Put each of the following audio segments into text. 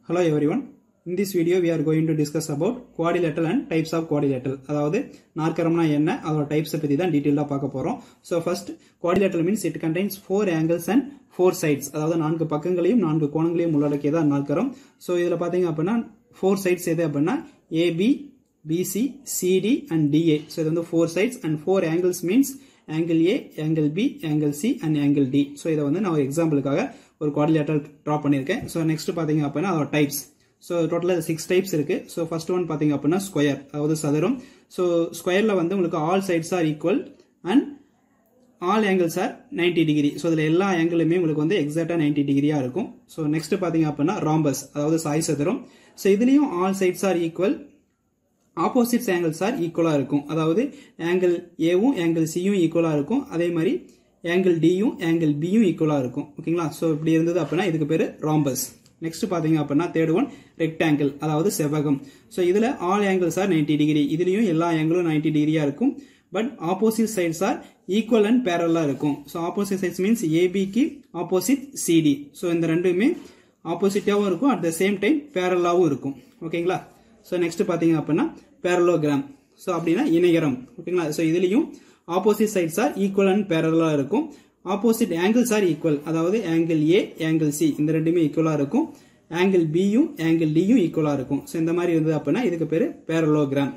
Hello everyone. In this video we are going to discuss about quadrilateral and types of quadrilateral. அதாவது நாற்கரம்னா என்ன அதோட types பத்தி தான் டீடைலா பார்க்க போறோம். So first quadrilateral means it contains 4 angles and 4 sides. அதாவது நான்கு பக்கங்களையும் நான்கு கோணங்களையும் உள்ளடக்கியதா நாற்கரம். So இதுல பாத்தீங்க அப்படினா 4 sides எது அப்படினா AB, BC, CD and DA. So இது வந்து 4 sides and 4 angles means angle A, angle B, angle C and angle D. So இத வந்து நான் ஒரு எக்ஸாம்பிளுக்காக ஒரு quadrilateral draw பண்ணிருக்கேன். So next பாத்தீங்க அப்படினா அதோட டைப்ஸ். So total 6 types இருக்கு. So first one பாத்தீங்க அப்படினா square, அதாவது சதுரம். So squareல வந்து உங்களுக்கு all sides are equal and all angles are 90 degree. So இதுல எல்லா ஆங்கிளுமே உங்களுக்கு வந்து எக்ஸாக்ட்டா 90 டிகிரியா இருக்கும். So next பாத்தீங்க அப்படினா rhombus, அதாவது சாய் சதுரம். So இதுலயும் all sides are equal, opposite angles are equal இருக்கும். அதாவது angle A வும் angle C யும் equal இருக்கும். அதே மாதிரி angle D யும் angle B யும் equal இருக்கும். ஓகேங்களா? So இப்படி இருந்தது அப்படினா இதுக்கு பேரு rhombus. Next பாத்தீங்க அப்படினா third one rectangle, அதாவது செவ்வகம். So இதுல all angles are 90 degree. இதுலயும் எல்லா ஆங்கிளும் 90 டிகிரியா இருக்கும். But opposite sides are equal and parallel இருக்கும். So opposite sides means AB க்கு opposite CD. So இந்த ரெண்டுமே opposite-ஆவும் இருக்கும், at the same time parallel-ஆவும் இருக்கும். ஓகேங்களா? So next பாத்தீங்க அப்படினா parallelogram. So அப்படினா இணைகரம். ஓகேங்களா? So இதுலயும் opposite sides are equal and parallel இருக்கும். Opposite angles are equal, அதாவது angle A, angle C இந்த ரெண்டுமே equal இருக்கும். Angle B யும் angle D யும் equal இருக்கும். So இந்த மாதிரி இருந்தது அப்படினா இதுக்கு பேரு parallelogram.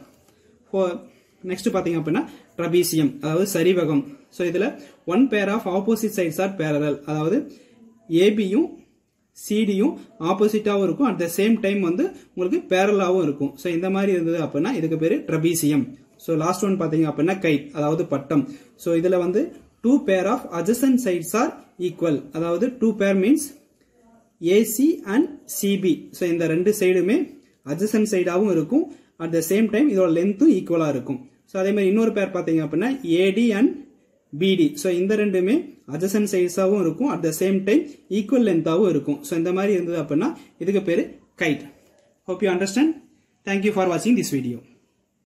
Next பாத்தீங்க அப்படினா trapezium, அதாவது சரிவகம். So இதுல one pair of opposite sides are parallel, அதாவது AB யும் CD யும் opposite-ஆவும் இருக்கும், at the same time வந்து உங்களுக்கு parallel-ஆவும் இருக்கும். So இந்த மாதிரி இருந்தது அப்படினா இதுக்கு பேரு trapezium. So last one பாத்தீங்க அப்படினா kite, அதாவது பட்டம். So இதுல வந்து two pair of adjacent sides are equal, அதாவது two pair means AC and CB. So இந்த ரெண்டு சைடுமே adjacent side-ஆவும் இருக்கும், at the same time இதோட length-ம் equal-ஆ இருக்கும். So அதே மாதிரி இன்னொரு pair பாத்தீங்க அப்படினா AD and BD. So இந்த ரெண்டுமே adjacent sides-ஆவும் இருக்கும், at the same time equal length-ஆவும் இருக்கும். So இந்த மாதிரி இருந்தது அப்படினா இதுக்கு பேரு kite. Hope you understand. Thank you for watching this video.